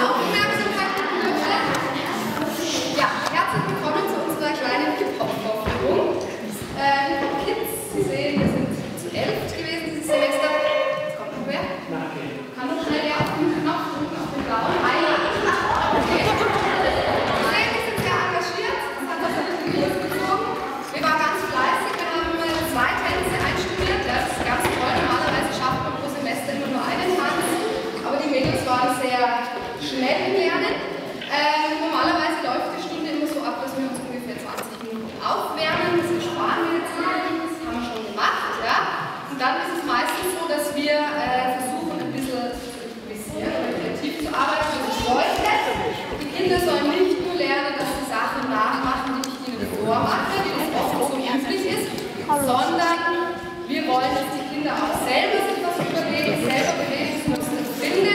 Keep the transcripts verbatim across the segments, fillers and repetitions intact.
Aufmerksamkeit bitte. Ja, herzlich willkommen zu unserer kleinen Hip-Hop-Vorführung. Äh, Kids, Sie sehen, wir sind zu elf gewesen dieses Semester. Jetzt kommt noch wer? Kann noch schnell wer auf den Knopf drücken, auf den blauen? Ah ja, okay. Sie sehen, wir sind sehr engagiert. Das hat uns natürlich durchgezogen. Wir waren ganz fleißig. Wir haben zwei Tänze einstudiert. Das ist ganz toll. Normalerweise schafft man pro Semester immer nur einen Tanz. Aber die Mädels waren sehr schnell im Lernen. Ähm, normalerweise läuft die Stunde immer so ab, dass wir uns ungefähr zwanzig Minuten aufwärmen. Das sparen wir jetzt hier. Das haben wir schon gemacht. Ja? Und dann ist es meistens so, dass wir äh, versuchen, ein bisschen zu improvisieren oder kreativ zu arbeiten. Das ist folgendes. Die Kinder sollen nicht nur lernen, dass sie Sachen nachmachen, die ich ihnen vormache, wie das oft so üblich ist, sondern wir wollen, dass die Kinder auch selber sich was überlegen, selber Bewegungsmuster finden.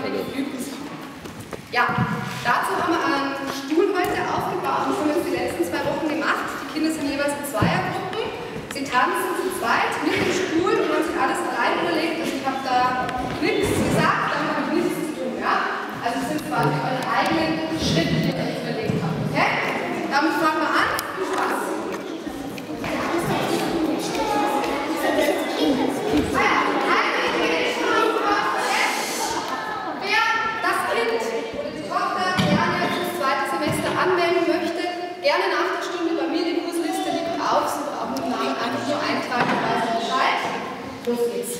Ja, dazu haben wir einen Stuhl heute aufgebaut. Das haben wir für die letzten zwei Wochen gemacht. Die Kinder sind jeweils in Zweiergruppen. Sie tanzen zu zweit mit dem Stuhl und haben sich alles allein überlegt. Also ich habe da nichts gesagt, damit habe ich nichts zu tun. Ja? Also es sind quasi eure eigenen Schritte, die ihr euch überlegt habt. Okay? Damit fangen wir an. Viel Spaß! Anmelden möchte, gerne nach der Stunde bei mir die Kursliste liegt auf, Sie brauchen den Namen einfach nur eintragen, dann weiß ich Bescheid. Los geht's.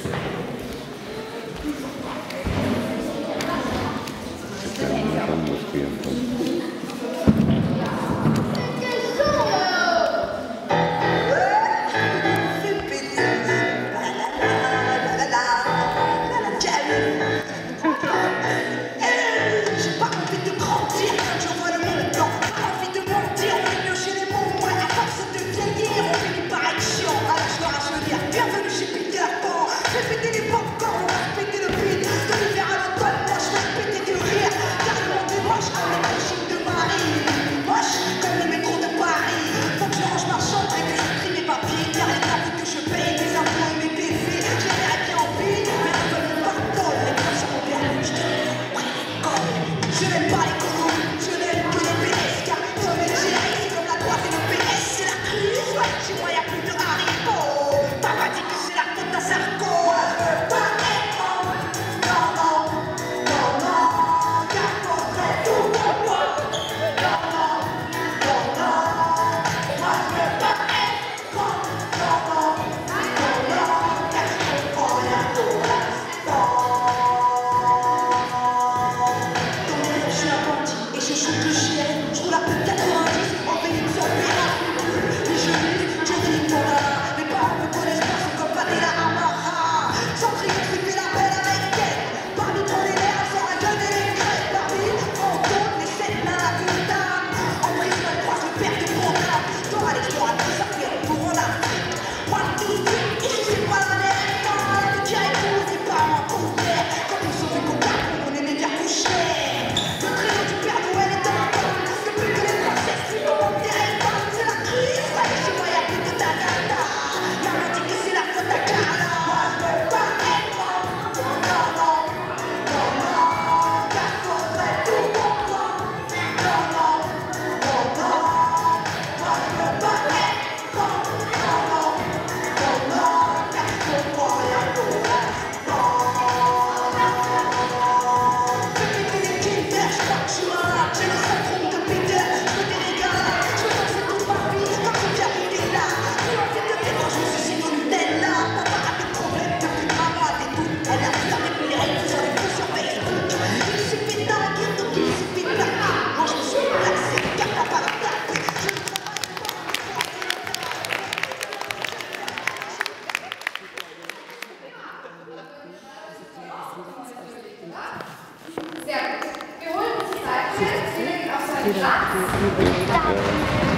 Sehr gut. Wir holen uns die Seite, Sie legen auf seinen Platz.